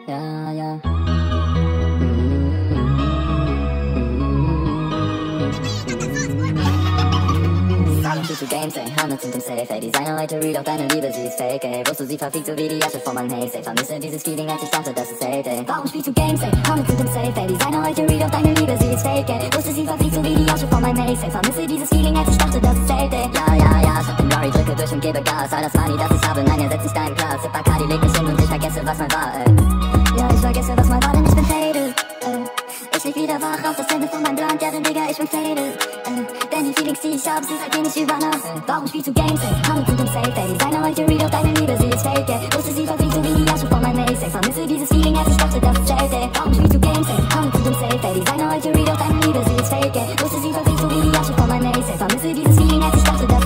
ja, ja. Zu Games, ey, Handels sind im Safe, ey. Designer heute read auf deine Liebe, sie ist fake, ey. Wusst du, sie verfliegt so wie die Asche von meinem Haze, ey. Vermisse dieses Feeling, als ich dachte, dass es Hate, ey. Warum spielst du Games, ey? Handels sind im Safe, ey. Designer heute read auf deine Liebe, sie ist fake, ey. Wusste, sie verfliegt so wie die Asche von meinem Haze, ey. Vermisse dieses Feeling, als ich dachte, dass es Hate, ey. Ja, ja, ja, schnapp den Rory, drücke durch und gebe Gas. All das Money, das ich habe, nein, er setzt sich da im Glas. Sip Bacardi, leg mich hin und ich vergesse, was mal war, ey. Ja, ich vergesse, was mal war, denn ich bin faded, ey. Ich leg wieder wach auf das Ende von meinem Blunt, ja, denn Digga, ich bin faded, denn die Feelings, die ich hab, sind seitdem ich über Nacht. Warum spielst du Games, ey? Handels sind im Safe, ey. Designer heute read auf deine Liebe, sie ist fake, ey. Wusste, sie verfliegt so wie die Asche von meinem Ace, ey. Vermisse dieses Feeling, als ich dachte, dass es Hate, ey. Warum spielst du Games, ey? Handels sind im Safe, ey. Designer heute read auf deine Liebe, sie ist fake, ey. Wusste, sie verfliegt so wie die Asche von meinem Ace, ey. Vermisse dieses Feeling, als ich dachte, dass